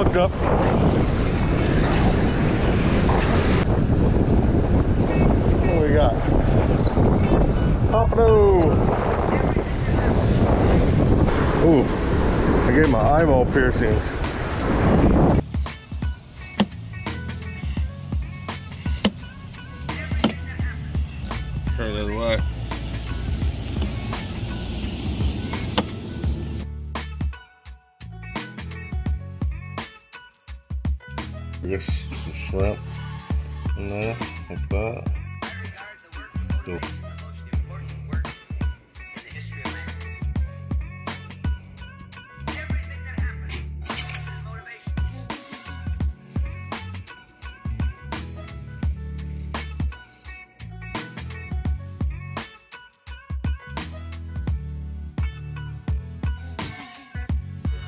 hooked up. What do we got? Pompano. Ooh, I gave my eyeball piercing. Turn the other way. There's some shrimp in there, like that.